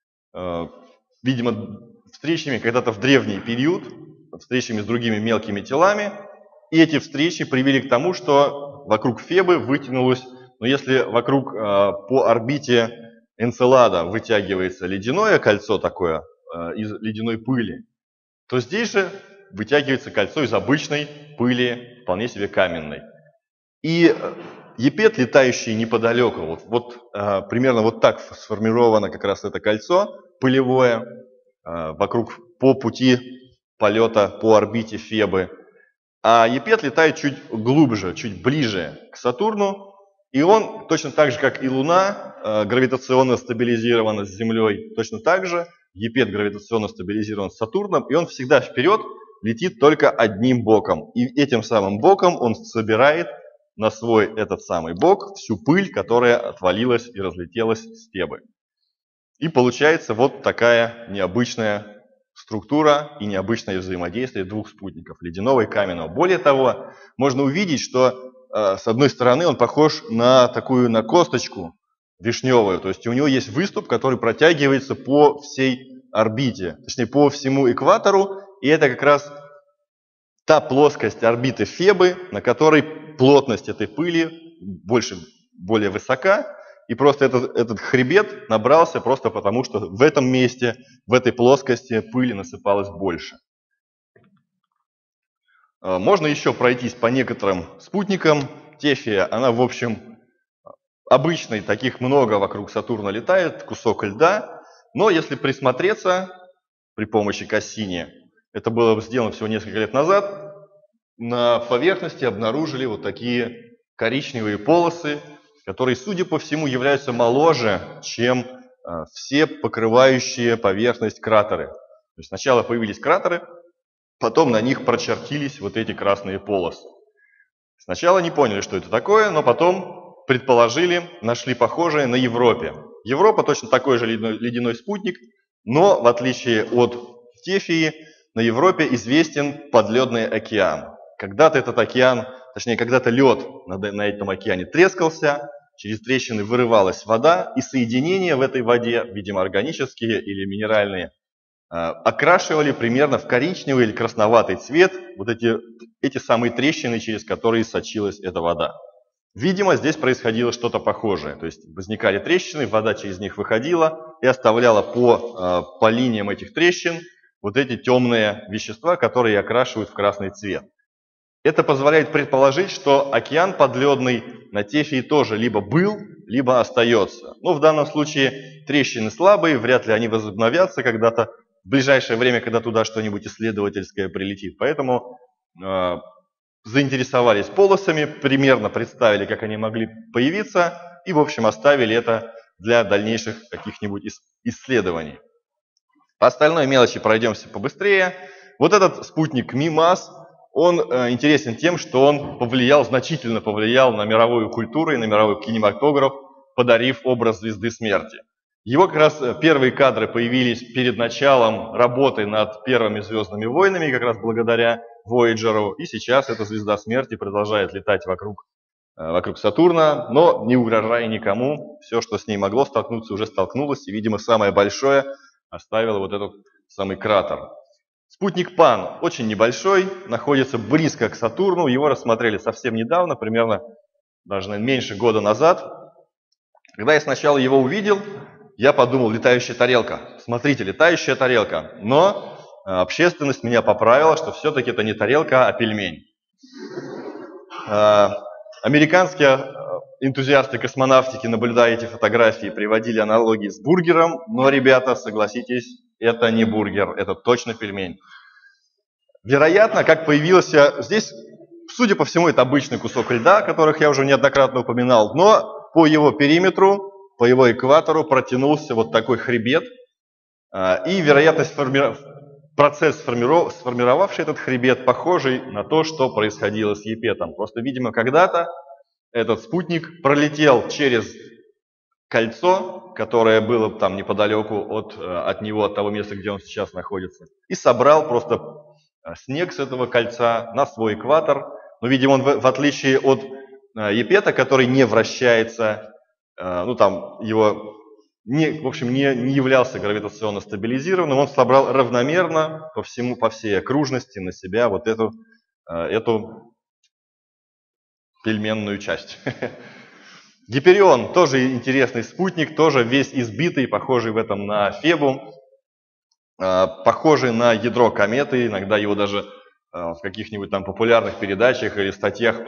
Видимо, встречами когда-то в древний период, встречами с другими мелкими телами. И эти встречи привели к тому, что вокруг Фебы вытянулось. Но если вокруг э, по орбите Энцелада вытягивается ледяное кольцо такое э, из ледяной пыли, то здесь же вытягивается кольцо из обычной пыли, вполне себе каменной. И Епет, летающий неподалеку, вот, вот э, примерно вот так сформировано как раз это кольцо пылевое э, вокруг по пути полета по орбите Фебы. А Епет летает чуть глубже, чуть ближе к Сатурну. И он, точно так же, как и Луна, э, гравитационно стабилизирована с Землей, точно так же Епет гравитационно стабилизирован с Сатурном, и он всегда вперед летит только одним боком. И этим самым боком он собирает на свой этот самый бок всю пыль, которая отвалилась и разлетелась с Фебы. И получается вот такая необычная структура и необычное взаимодействие двух спутников, ледяного и каменного. Более того, можно увидеть, что с одной стороны он похож на такую на косточку вишневую, то есть у него есть выступ, который протягивается по всей орбите, точнее по всему экватору, и это как раз та плоскость орбиты Фебы, на которой плотность этой пыли больше, более высока, и просто этот, этот хребет набрался просто потому, что в этом месте, в этой плоскости пыли насыпалось больше. Можно еще пройтись по некоторым спутникам. Тефия, она, в общем, обычной, таких много вокруг Сатурна летает, кусок льда. Но если присмотреться при помощи Кассини, это было сделано всего несколько лет назад, на поверхности обнаружили вот такие коричневые полосы, которые, судя по всему, являются моложе, чем все покрывающие поверхность кратеры. То есть сначала появились кратеры, потом на них прочертились вот эти красные полосы. Сначала не поняли, что это такое, но потом предположили, нашли похожее на Европе. Европа точно такой же ледяной, ледяной спутник, но в отличие от Тефии, на Европе известен подледный океан. Когда-то этот океан точнее, когда-то лед на, на этом океане трескался, через трещины вырывалась вода, и соединения в этой воде, видимо, органические или минеральные, окрашивали примерно в коричневый или красноватый цвет вот эти, эти самые трещины, через которые сочилась эта вода. Видимо, здесь происходило что-то похожее. То есть возникали трещины, вода через них выходила и оставляла по, по линиям этих трещин вот эти темные вещества, которые окрашивают в красный цвет. Это позволяет предположить, что океан подледный на Тефии тоже либо был, либо остается. Но в данном случае трещины слабые, вряд ли они возобновятся когда-то в ближайшее время, когда туда что-нибудь исследовательское прилетит. Поэтому э, заинтересовались полосами, примерно представили, как они могли появиться, и, в общем, оставили это для дальнейших каких-нибудь исследований. По остальной мелочи пройдемся побыстрее. Вот этот спутник МИМАС, он э, интересен тем, что он повлиял, значительно повлиял на мировую культуру и на мировой кинематограф, подарив образ звезды смерти. Его как раз первые кадры появились перед началом работы над первыми «Звездными войнами», как раз благодаря Вояджеру. И сейчас эта звезда смерти продолжает летать вокруг, вокруг Сатурна, но не угрожая никому. Все, что с ней могло столкнуться, уже столкнулось. И, видимо, самое большое оставило вот этот самый кратер. Спутник Пан очень небольшой, находится близко к Сатурну. Его рассмотрели совсем недавно, примерно даже меньше года назад. Когда я сначала его увидел, я подумал, летающая тарелка. Смотрите, летающая тарелка. Но общественность меня поправила, что все-таки это не тарелка, а пельмень. Американские энтузиасты космонавтики, наблюдая эти фотографии, приводили аналогии с бургером. Но, ребята, согласитесь, это не бургер, это точно пельмень. Вероятно, как появился здесь, судя по всему, это обычный кусок льда, которых я уже неоднократно упоминал, но по его периметру, по его экватору протянулся вот такой хребет, и вероятность форми... процесс, сформиров... сформировавший этот хребет, похожий на то, что происходило с Епетом. Просто, видимо, когда-то этот спутник пролетел через кольцо, которое было там неподалеку от, от него, от того места, где он сейчас находится, и собрал просто снег с этого кольца на свой экватор. Но, видимо, он, в, в отличие от Епета, который не вращается, ну там его, не, в общем, не, не являлся гравитационно стабилизированным, он собрал равномерно по всему, по всей окружности на себя вот эту, эту пельменную часть. Гиперион тоже интересный спутник, тоже весь избитый, похожий в этом на Фебу, похожий на ядро кометы, иногда его даже в каких-нибудь там популярных передачах или статьях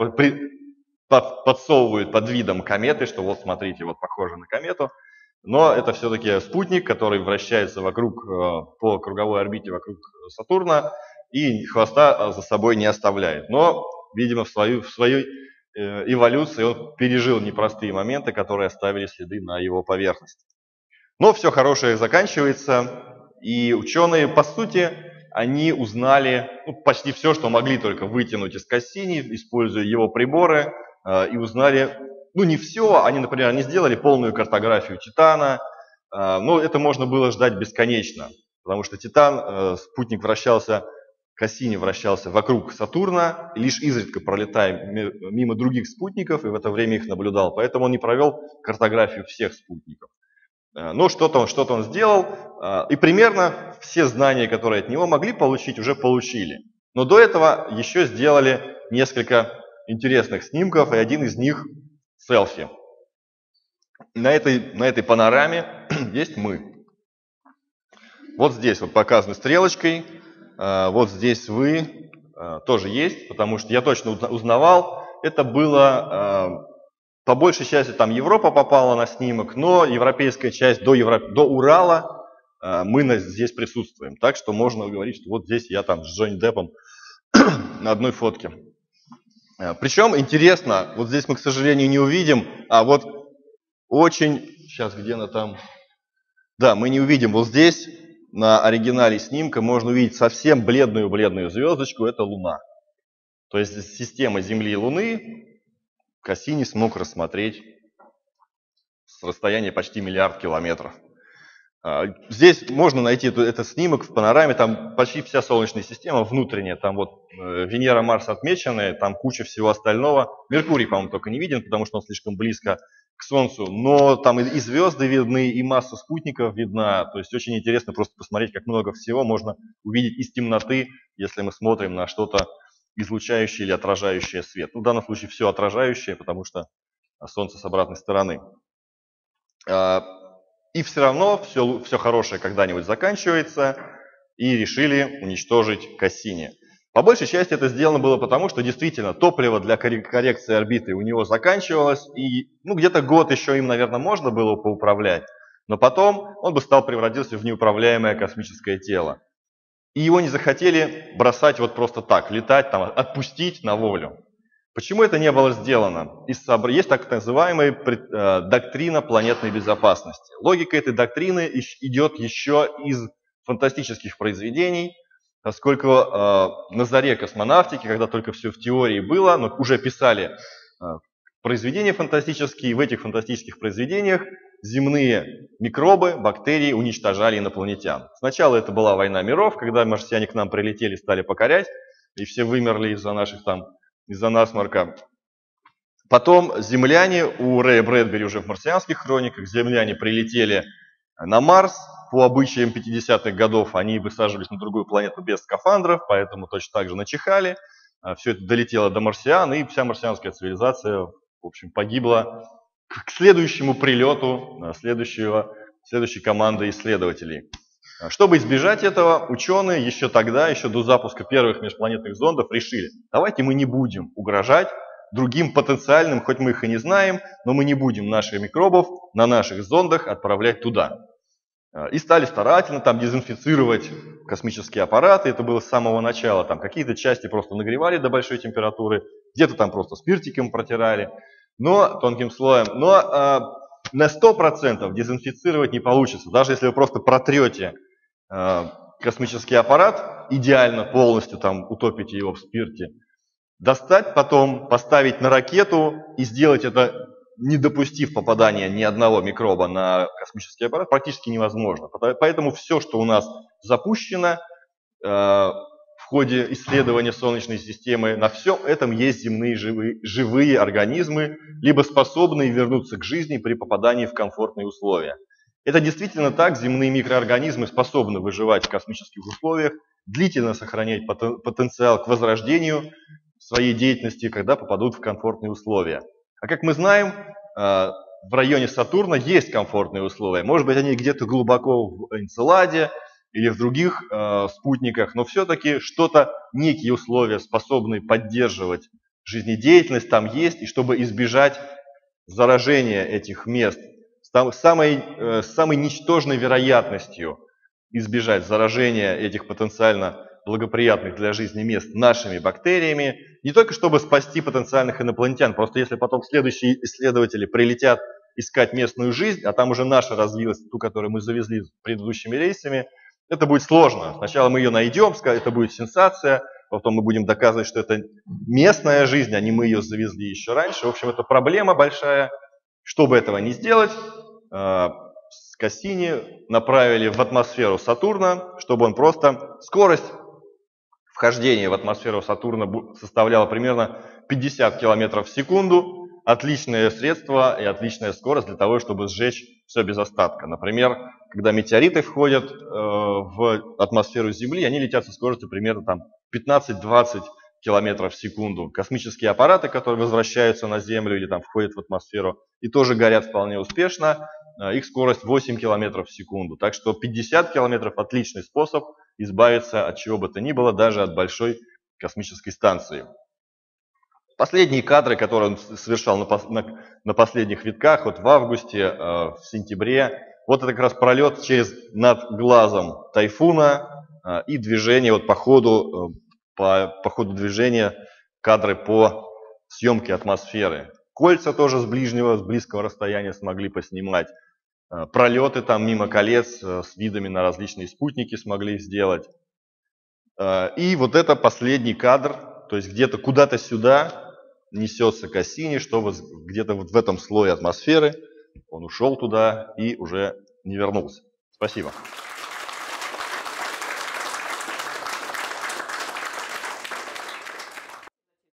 подсовывают под видом кометы, что вот смотрите, вот похоже на комету. Но это все-таки спутник, который вращается вокруг, по круговой орбите вокруг Сатурна и хвоста за собой не оставляет. Но, видимо, в, свою, в своей эволюции он пережил непростые моменты, которые оставили следы на его поверхности. Но все хорошее заканчивается, и ученые, по сути, они узнали ну, почти все, что могли только вытянуть из Кассини, используя его приборы, и узнали, ну не все, они, например, не сделали полную картографию Титана, но это можно было ждать бесконечно, потому что Титан, спутник вращался, Кассини вращался вокруг Сатурна, лишь изредка пролетая мимо других спутников, и в это время их наблюдал, поэтому он не провел картографию всех спутников. Но что-то он, что-то он сделал, и примерно все знания, которые от него могли получить, уже получили. Но до этого еще сделали несколько интересных снимков, и один из них селфи. На этой, на этой панораме есть мы. Вот здесь вот показаны стрелочкой, вот здесь вы тоже есть, потому что я точно узнавал, это было... По большей части там Европа попала на снимок, но европейская часть до, Евро... до Урала э, мы на... здесь присутствуем. Так что можно говорить, что вот здесь я там с Джонни Деппом на одной фотке. Э, причем интересно, вот здесь мы, к сожалению, не увидим, а вот очень... Сейчас, где она там? Да, мы не увидим. Вот здесь на оригинале снимка можно увидеть совсем бледную-бледную звездочку, это Луна. То есть система Земли и Луны... Кассини смог рассмотреть с расстояния почти миллиард километров. Здесь можно найти этот снимок в панораме, там почти вся Солнечная система внутренняя, там вот Венера, Марс отмечены, там куча всего остального. Меркурий, по-моему, только не виден, потому что он слишком близко к Солнцу, но там и звезды видны, и масса спутников видна, то есть очень интересно просто посмотреть, как много всего можно увидеть из темноты, если мы смотрим на что-то излучающее или отражающее свет. Ну, в данном случае все отражающее, потому что Солнце с обратной стороны. И все равно все, все хорошее когда-нибудь заканчивается, и решили уничтожить Кассини. По большей части это сделано было потому, что действительно топливо для коррекции орбиты у него заканчивалось, и ну, где-то год еще им, наверное, можно было поуправлять, но потом он бы стал превратиться в неуправляемое космическое тело. И его не захотели бросать вот просто так, летать, там, отпустить на волю. Почему это не было сделано? Есть так называемая доктрина планетной безопасности. Логика этой доктрины идет еще из фантастических произведений, поскольку на заре космонавтики, когда только все в теории было, но уже писали произведения фантастические, и в этих фантастических произведениях земные микробы, бактерии уничтожали инопланетян. Сначала это была война миров, когда марсиане к нам прилетели, стали покорять, и все вымерли из-за наших там из-за насморка. Потом земляне, у Рэя Брэдбери уже в марсианских хрониках, земляне прилетели на Марс. По обычаям пятидесятых годов они высаживались на другую планету без скафандров, поэтому точно так же начихали. Все это долетело до марсиан, и вся марсианская цивилизация, в общем, погибла к следующему прилету следующего, следующей команды исследователей. Чтобы избежать этого, ученые еще тогда, еще до запуска первых межпланетных зондов, решили, давайте мы не будем угрожать другим потенциальным, хоть мы их и не знаем, но мы не будем наших микробов на наших зондах отправлять туда. И стали старательно там дезинфицировать космические аппараты, это было с самого начала, там какие-то части просто нагревали до большой температуры, где-то там просто спиртиком протирали, но тонким слоем, но э, на сто процентов дезинфицировать не получится, даже если вы просто протрете космический аппарат, идеально полностью там утопите его в спирте, достать потом, поставить на ракету и сделать это, не допустив попадания ни одного микроба на космический аппарат, практически невозможно. Поэтому все, что у нас запущено э, в ходе исследования Солнечной системы, на всем этом есть земные живые, живые организмы, либо способные вернуться к жизни при попадании в комфортные условия. Это действительно так, земные микроорганизмы способны выживать в космических условиях, длительно сохранять потенциал к возрождению своей деятельности, когда попадут в комфортные условия. А как мы знаем, в районе Сатурна есть комфортные условия. Может быть, они где-то глубоко в Энцеладе или в других спутниках, но все-таки что-то, некие условия, способные поддерживать жизнедеятельность, там есть, и чтобы избежать заражения этих мест, с самой, с самой ничтожной вероятностью избежать заражения этих потенциально благоприятных для жизни мест нашими бактериями, не только чтобы спасти потенциальных инопланетян, просто если потом следующие исследователи прилетят искать местную жизнь, а там уже наша развилась, ту, которую мы завезли предыдущими рейсами, это будет сложно. Сначала мы ее найдем, это будет сенсация, потом мы будем доказывать, что это местная жизнь, а не мы ее завезли еще раньше. В общем, это проблема большая. Чтобы этого не сделать, Кассини направили в атмосферу Сатурна, чтобы он просто... Скорость вхождения в атмосферу Сатурна составляла примерно пятьдесят километров в секунду. Отличное средство и отличная скорость для того, чтобы сжечь все без остатка. Например, когда метеориты входят в атмосферу Земли, они летят со скоростью примерно там пятнадцать-двадцать километров в секунду. Космические аппараты, которые возвращаются на Землю или там входят в атмосферу и тоже горят вполне успешно, их скорость восемь километров в секунду. Так что пятьдесят километров отличный способ избавиться от чего бы то ни было, даже от большой космической станции. Последние кадры, которые он совершал на, на, на последних витках, вот в августе, э, в сентябре, вот это как раз пролет через над глазом тайфуна э, и движение вот по ходу, э, по, по ходу движения, кадры по съемке атмосферы. Кольца тоже с ближнего, с близкого расстояния смогли поснимать. Э, пролеты там мимо колец э, с видами на различные спутники смогли сделать. Э, и вот это последний кадр, то есть где-то куда-то сюда несется Кассини, чтобы где-то вот в этом слое атмосферы он ушел туда и уже не вернулся. Спасибо.